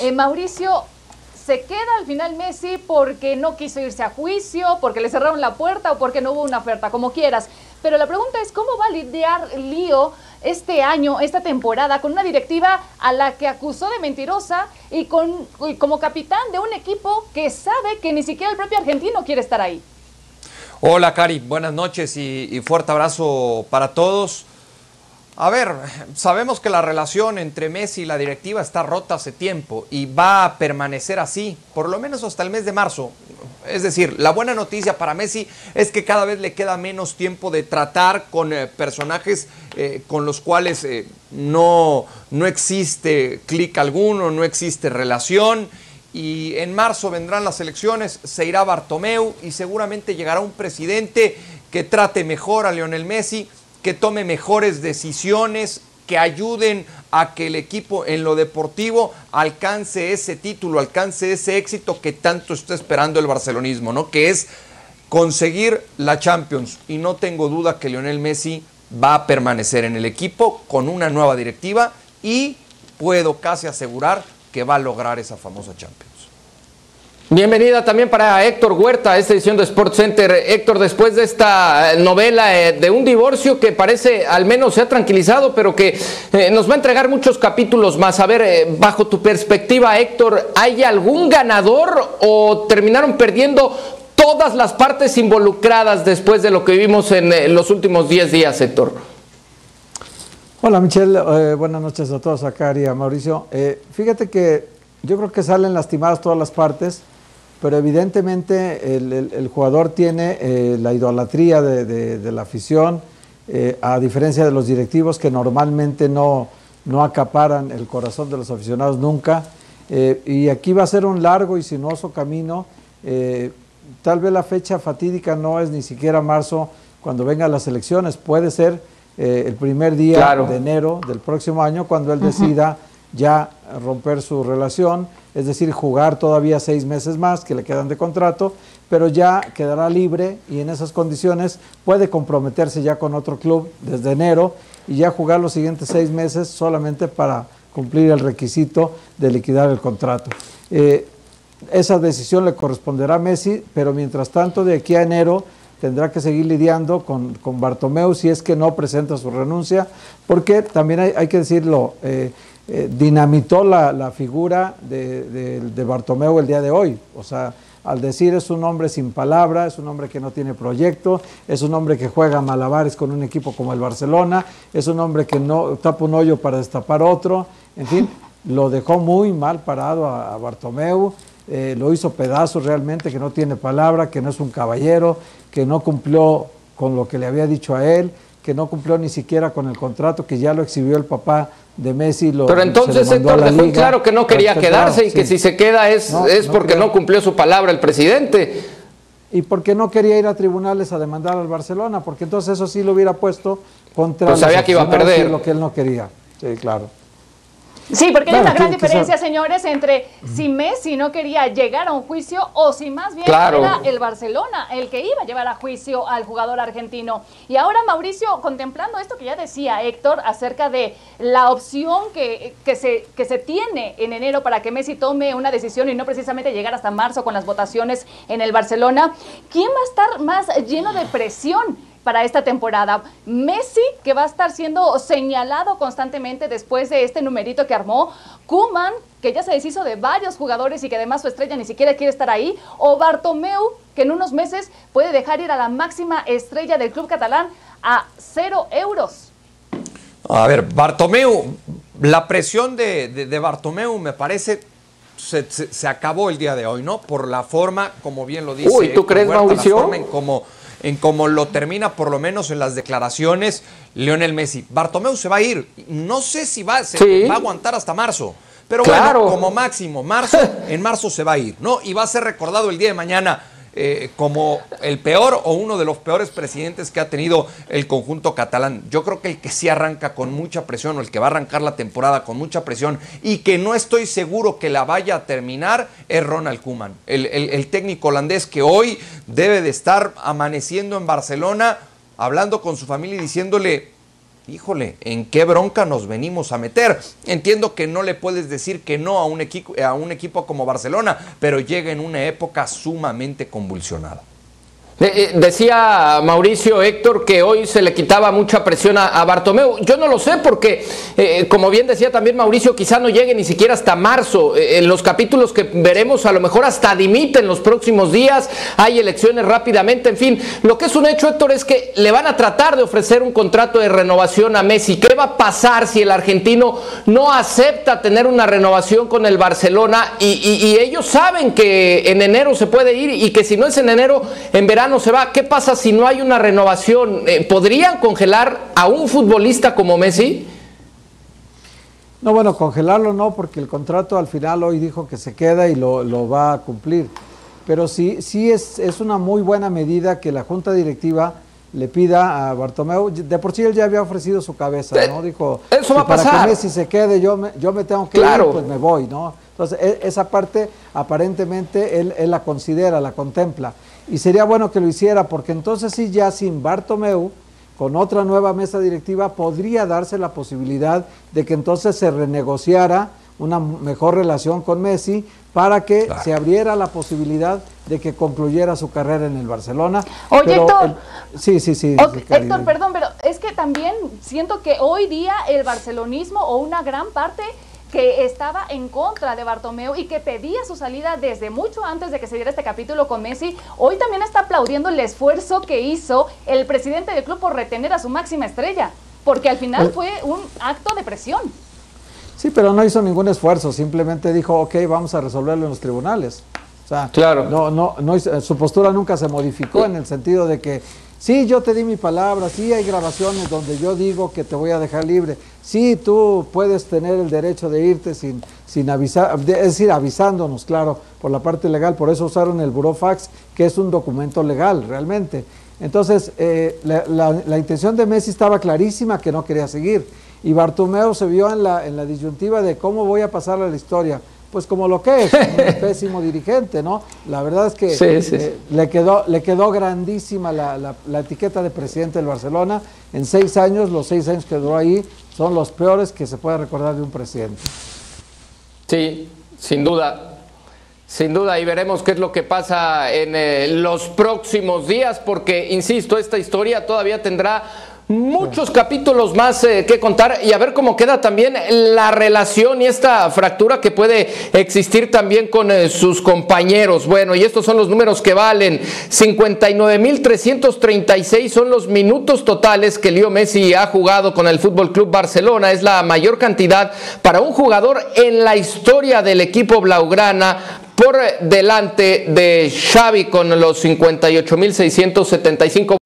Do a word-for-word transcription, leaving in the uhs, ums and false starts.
Eh, Mauricio, ¿se queda al final Messi porque no quiso irse a juicio, porque le cerraron la puerta o porque no hubo una oferta? Como quieras. Pero la pregunta es, ¿cómo va a lidiar Lío este año, esta temporada, con una directiva a la que acusó de mentirosa y, con, y como capitán de un equipo que sabe que ni siquiera el propio argentino quiere estar ahí? Hola, Cari, buenas noches y, y fuerte abrazo para todos. A ver, sabemos que la relación entre Messi y la directiva está rota hace tiempo y va a permanecer así, por lo menos hasta el mes de marzo. Es decir, la buena noticia para Messi es que cada vez le queda menos tiempo de tratar con eh, personajes eh, con los cuales eh, no, no existe clic alguno, no existe relación. Y en marzo vendrán las elecciones, se irá Bartomeu y seguramente llegará un presidente que trate mejor a Lionel Messi, que tome mejores decisiones, que ayuden a que el equipo en lo deportivo alcance ese título, alcance ese éxito que tanto está esperando el barcelonismo, ¿no? Que es conseguir la Champions. Y no tengo duda que Lionel Messi va a permanecer en el equipo con una nueva directiva y puedo casi asegurar que va a lograr esa famosa Champions. Bienvenida también para Héctor Huerta a esta edición de Sports Center. Héctor, después de esta novela eh, de un divorcio que parece al menos se ha tranquilizado, pero que eh, nos va a entregar muchos capítulos más. A ver, eh, bajo tu perspectiva, Héctor, ¿hay algún ganador o terminaron perdiendo todas las partes involucradas después de lo que vimos en eh, los últimos diez días, Héctor? Hola, Michelle, eh, buenas noches a todos, a Cari y a Mauricio. Eh, fíjate que yo creo que salen lastimadas todas las partes, pero evidentemente el, el, el jugador tiene eh, la idolatría de, de, de la afición, eh, a diferencia de los directivos que normalmente no, no acaparan el corazón de los aficionados nunca. Eh, y aquí va a ser un largo y sinuoso camino. Eh, tal vez la fecha fatídica no es ni siquiera marzo cuando vengan las elecciones, puede ser eh, el primer día claro. de enero del próximo año cuando él decida uh-huh. ya romper su relación, es decir, jugar todavía seis meses más que le quedan de contrato, pero ya quedará libre y en esas condiciones puede comprometerse ya con otro club desde enero y ya jugar los siguientes seis meses solamente para cumplir el requisito de liquidar el contrato. Eh, esa decisión le corresponderá a Messi, pero mientras tanto de aquí a enero tendrá que seguir lidiando con, con Bartomeu si es que no presenta su renuncia, porque también hay, hay que decirlo, eh, Eh, dinamitó la, la figura de, de, de Bartomeu el día de hoy. O sea, al decir es un hombre sin palabra, es un hombre que no tiene proyecto, es un hombre que juega malabares con un equipo como el Barcelona, es un hombre que no tapa un hoyo para destapar otro, en fin, lo dejó muy mal parado a, a Bartomeu, eh, lo hizo pedazos realmente, que no tiene palabra, que no es un caballero, que no cumplió con lo que le había dicho a él, que no cumplió ni siquiera con el contrato, que ya lo exhibió el papá de Messi. Lo, Pero entonces Héctor dejó claro que no quería quedarse y sí. que si se queda es, no, es no porque creo. no cumplió su palabra el presidente. Y porque no quería ir a tribunales a demandar al Barcelona, porque entonces eso sí lo hubiera puesto contra pues sabía que iba a perder lo que él no quería. Sí, claro. Sí, porque claro, hay una gran que, diferencia, que sea... señores, entre si Messi no quería llegar a un juicio o si más bien claro. era el Barcelona el que iba a llevar a juicio al jugador argentino. Y ahora, Mauricio, contemplando esto que ya decía Héctor acerca de la opción que, que, se, que se tiene en enero para que Messi tome una decisión y no precisamente llegar hasta marzo con las votaciones en el Barcelona, ¿quién va a estar más lleno de presión para esta temporada? Messi, que va a estar siendo señalado constantemente después de este numerito que armó, Koeman, que ya se deshizo de varios jugadores y que además su estrella ni siquiera quiere estar ahí, o Bartomeu, que en unos meses puede dejar ir a la máxima estrella del club catalán a cero euros. A ver, Bartomeu, la presión de, de, de Bartomeu me parece se, se, se acabó el día de hoy, ¿no? Por la forma, como bien lo dice. Uy, ¿tú crees, Huerta, Mauricio? La forma en cómo en cómo lo termina, por lo menos en las declaraciones, Lionel Messi. Bartomeu se va a ir. No sé si va, se, sí. va a aguantar hasta marzo. Pero claro. bueno, como máximo, marzo, en marzo se va a ir, ¿no? Y va a ser recordado el día de mañana eh, como el peor o uno de los peores presidentes que ha tenido el conjunto catalán. Yo creo que el que sí arranca con mucha presión, o el que va a arrancar la temporada con mucha presión y que no estoy seguro que la vaya a terminar, es Ronald Koeman, el, el, el técnico holandés que hoy debe de estar amaneciendo en Barcelona, hablando con su familia y diciéndole: híjole, ¿en qué bronca nos venimos a meter? Entiendo que no le puedes decir que no a un equipo, a un equipo como Barcelona, pero llega en una época sumamente convulsionada. Eh, decía Mauricio, Héctor, que hoy se le quitaba mucha presión a, a Bartomeu. Yo no lo sé porque, eh, como bien decía también Mauricio, quizá no llegue ni siquiera hasta marzo. Eh, en los capítulos que veremos a lo mejor hasta dimite en los próximos días, hay elecciones rápidamente, en fin. Lo que es un hecho, Héctor, es que le van a tratar de ofrecer un contrato de renovación a Messi. ¿Qué va a pasar si el argentino no acepta tener una renovación con el Barcelona? Y, y, y ellos saben que en enero se puede ir y que si no es en enero, en verano no se va. ¿Qué pasa si no hay una renovación? Eh, ¿Podrían congelar a un futbolista como Messi? No, bueno, congelarlo no, porque el contrato al final hoy dijo que se queda y lo, lo va a cumplir. Pero sí, sí es, es una muy buena medida que la Junta Directiva le pida a Bartomeu. De por sí él ya había ofrecido su cabeza, ¿no? Dijo, eso va a pasar. Para que Messi se quede, yo me, yo me tengo que claro. ir, pues me voy, ¿no? Entonces, esa parte aparentemente él, él la considera, la contempla. Y sería bueno que lo hiciera, porque entonces sí, ya sin Bartomeu, con otra nueva mesa directiva, podría darse la posibilidad de que entonces se renegociara una mejor relación con Messi para que claro. se abriera la posibilidad de que concluyera su carrera en el Barcelona. Oye, pero Héctor, el, sí, sí, sí. Okay, sí Héctor, perdón, pero es que también siento que hoy día el barcelonismo o una gran parte que estaba en contra de Bartomeu y que pedía su salida desde mucho antes de que se diera este capítulo con Messi, hoy también está aplaudiendo el esfuerzo que hizo el presidente del club por retener a su máxima estrella, porque al final fue un acto de presión. Sí, pero no hizo ningún esfuerzo, simplemente dijo, ok, vamos a resolverlo en los tribunales. O sea, claro. no, no, no, su postura nunca se modificó en el sentido de que, sí, yo te di mi palabra, sí hay grabaciones donde yo digo que te voy a dejar libre, sí, tú puedes tener el derecho de irte sin, sin avisar, es decir, avisándonos, claro, por la parte legal, por eso usaron el burofax, que es un documento legal, realmente. Entonces, eh, la, la, la intención de Messi estaba clarísima, que no quería seguir, y Bartomeu se vio en la, en la disyuntiva de cómo voy a pasar a la historia. Pues como lo que es, un pésimo dirigente, ¿no? La verdad es que sí, sí. Eh, le, quedó, le quedó grandísima la, la, la etiqueta de presidente del Barcelona. En seis años, los seis años que duró ahí, son los peores que se puede recordar de un presidente. Sí, sin duda. Sin duda, y veremos qué es lo que pasa en eh, los próximos días, porque, insisto, esta historia todavía tendrá muchos capítulos más eh, que contar y a ver cómo queda también la relación y esta fractura que puede existir también con eh, sus compañeros. Bueno, y estos son los números que valen. cincuenta y nueve mil trescientos treinta y seis son los minutos totales que Leo Messi ha jugado con el F C Barcelona. Es la mayor cantidad para un jugador en la historia del equipo blaugrana, por delante de Xavi con los cincuenta y ocho mil seiscientos setenta y cinco.